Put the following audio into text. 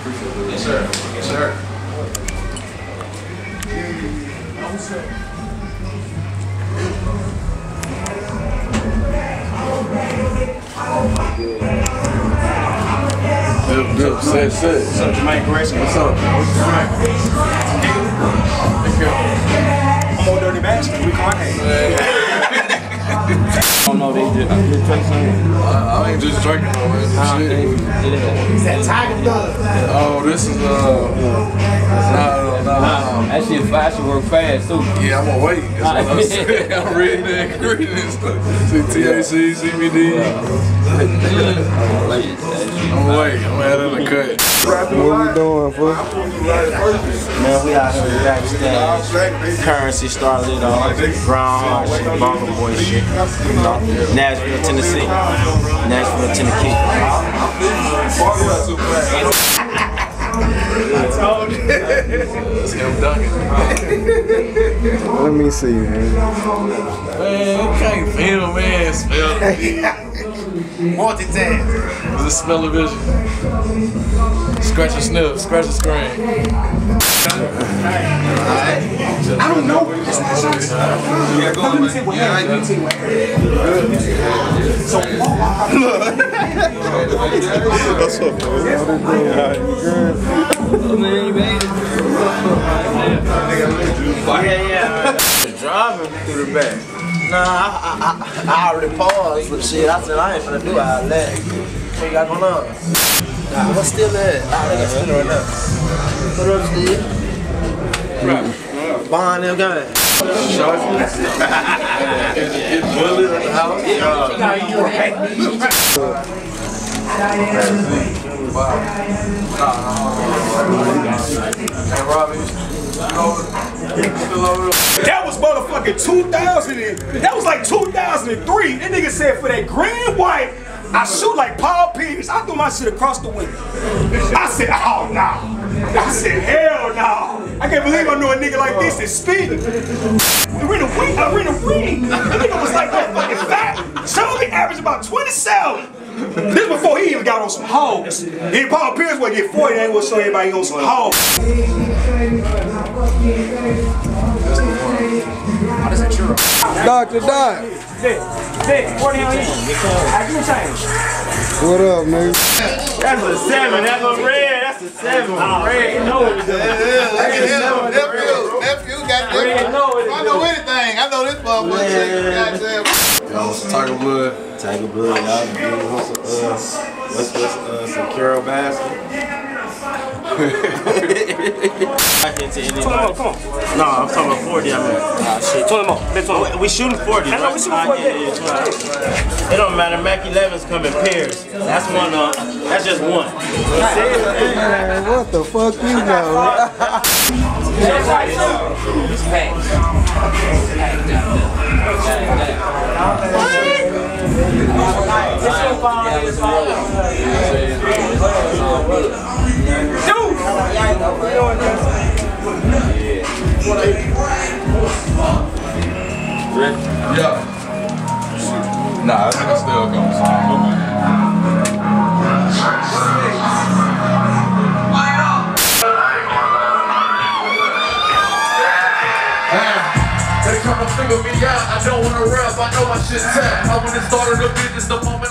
Yes, sir. Yes, sir. What's up, Jermaine Grayson? What's up? I'm on Dirty Bastard. We can't hang. I don't know, they just drink something. I ain't just drinking no man. Is that Tiger Blood? Oh, this is That shit work fast too. Yeah, I'm gonna wait. That's what I'm saying. I'm reading the ingredients. See THC, CBD. I'm gonna wait. I'm gonna have it in the cut. What we doing, fool? Man, we out here with Backstage, Curren y Starlito, Brown shit, Bongo Boy shit. Nashville, Tennessee. Nashville, Tennessee. I told you. It's him dunking. Let me see, man. Man, you can't feel, man. Smell it. Multitask. It's a smell of vision. Scratch and sniff, scratch and scream. I don't know. It's not Yeah, go on, man. What's up, man? Driving through the back. Nah, I already paused with shit. I said I ain't finna do all that. What you got going on? Nah, what's still there? I got still right now. What up, Steve? Bond them guys. It's bullet at the house. That was motherfucking 2000. That was like 2003. That nigga said for that green white, I shoot like Paul Pierce. I threw my shit across the window. I said, oh no. I said, hell no. I can't believe I know a nigga like this is speeding. I ran a ring. The nigga was like that fucking fat. Some he averaged about 27. This before he even got on some hoes. Then Paul Pierce would get 40, they would show everybody he on some hoes. Dr. Doc. What up, man? That's a 7. That's a red. That's a 7. Red, you know what he's doing. Nephew got this. I know anything. I know this motherfucker. It's Tiger Blood. Tiger Blood, y'all be some Carol Baskin. Come on. No, I'm talking about 40. I mean, shit. 20 more. We shooting 40. I know we shooting 40. It don't matter. Mac 11s come in pairs. That's one. That's just one. Man, what the fuck you know? Yeah. Nah, I think it's still going. They come and figure me out. I don't wanna rap. I know my shit's tap. I wanna start a business. The